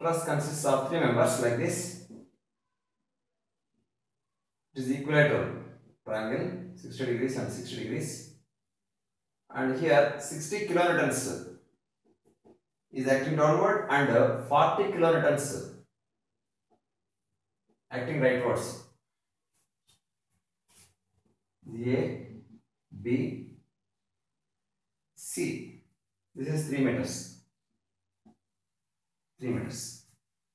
Truss consists of three members like this. It is equilateral triangle, 60 degrees and 60 degrees. And here 60 kilonewtons is acting downward and 40 kilonewtons acting rightwards. A, B, C. This is 3 meters. 3 meters.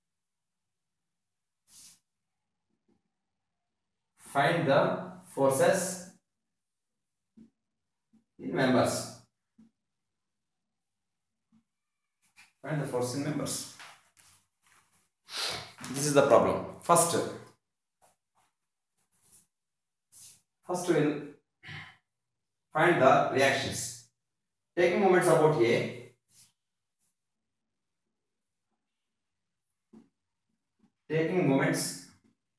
Find the forces in members. Find the force in members. This is the problem. First we'll find the reactions. Taking moments about A, taking moments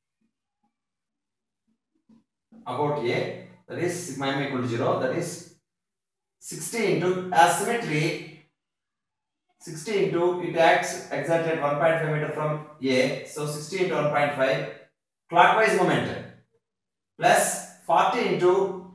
about A, that is sigma m equal to 0, that is 60 into asymmetry, 60 into it acts exactly at 1.5 meter from A, so 60 into 1.5 clockwise moment plus 40 into,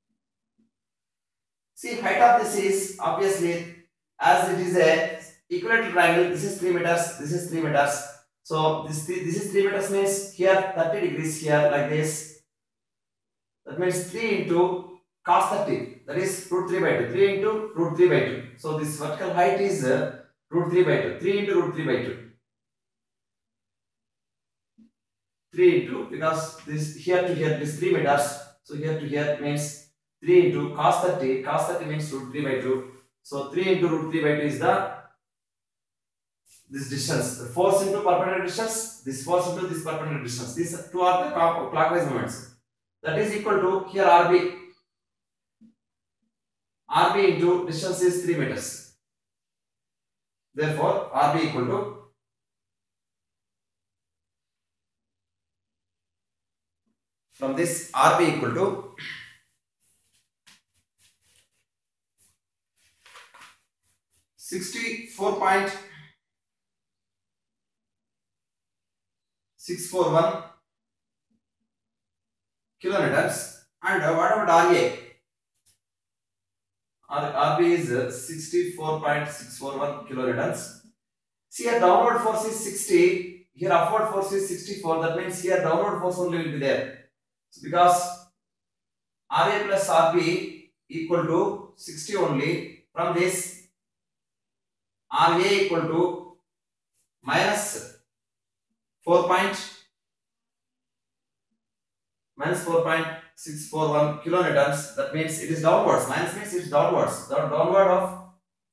see height of this is obviously, as it is a equilateral triangle, this is 3 meters, this is 3 meters, so this is 3 meters means here 30 degrees here like this, that means 3 into cos 30, that is root 3 by 2, 3 into root 3 by 2, so this vertical height is root 3 by 2, 3 into root 3 by 2. 3 into, because this here to here is 3 meters, so here to here means 3 into cos 30, cos 30 means root 3 by 2, so 3 into root 3 by 2 is this distance, the force into perpendicular distance, this force into this perpendicular distance, these two are the clockwise moments, that is equal to here RB into distance is 3 meters, therefore RB equal to from this RB equal to 64.641 kilonewtons, and what about RA? RB is 64.641 kilonewtons. See, here downward force is 60, here upward force is 64, that means here downward force only will be there. So because RA plus RB equal to 60 only, from this RA equal to minus 4.641 kilonewtons, that means it is downwards, minus means it is downwards, the downward of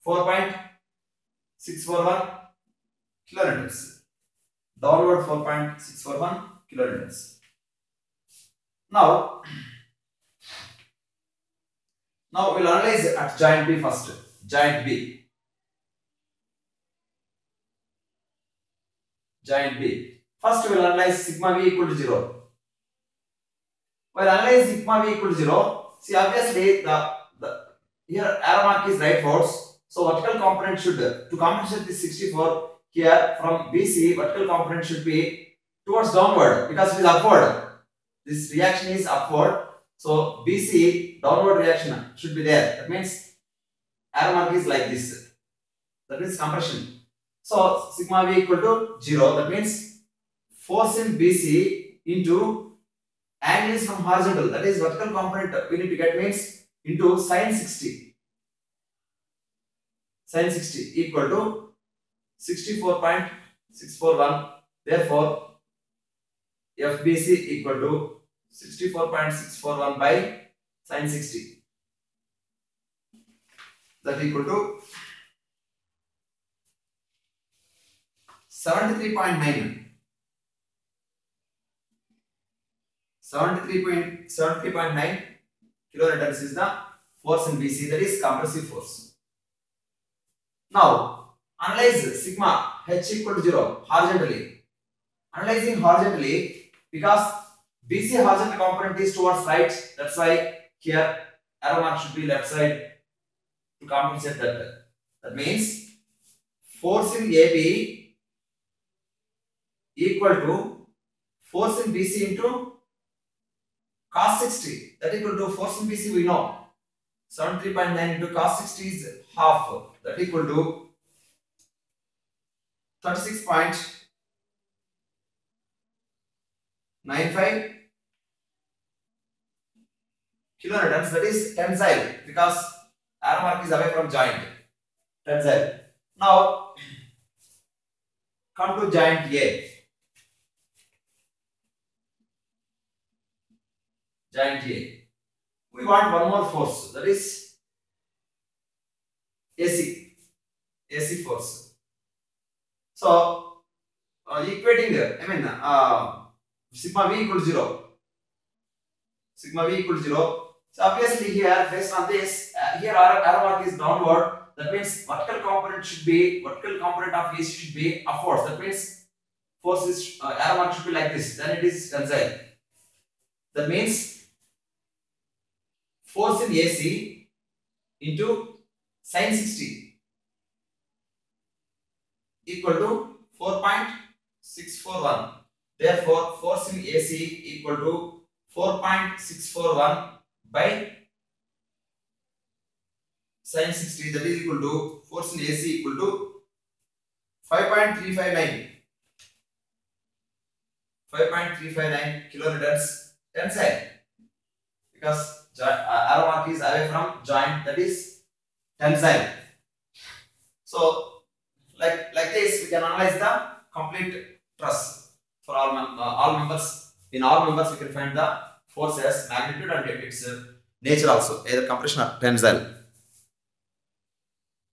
4.641 kilonewtons, downward 4.641 kilonewtons. Now we'll analyze at joint B first. Joint B. First we'll analyze sigma V equal to 0. While analyze sigma V equal to 0, see obviously the here arrow mark is rightwards, so vertical component should, to compensate this 64, here from BC vertical component should be towards downward because it is upward. This reaction is upward, so BC downward reaction should be there. That means arrow mark is like this. That means compression. So sigma V equal to 0. That means force in BC into angle is from horizontal. That is vertical component we need to get means into sin 60. Sin 60 equal to 64.641. Therefore, FBC equal to 64.641 by sin 60. That equal to 73.9. 73.9 kilonewtons is the force in BC, that is compressive force. Now, analyze sigma H equal to 0 horizontally. Analyzing horizontally, because BC horizontal component is towards right, that's why here arrow mark should be left side to compensate that. That means force in AB equal to force in BC into cos 60. That equal to force in BC we know. 73.9 into cos 60 is half. That equal to 36.95 kilonewtons. That is tensile because arrow mark is away from joint. Tensile. Now come to joint A. Joint A. We want one more force, that is AC force. So equating, sigma V equal to 0. Sigma V equal to 0. So obviously here, based on this, here our arrow mark is downward. That means vertical component of AC should be upwards. That means force is arrow mark should be like this. Then it is tensile. That means force in AC into sin 60 equal to 4.641. Therefore, force in AC equal to 4.641 by sin 60. That is equal to force in AC equal to 5.359. 5.359 kilonewtons tensile because arrow mark is away from joint, that is tensile. So like this we can analyze the complete truss for all members. In all members we can find the forces, magnitude and its nature also, either compression or tensile.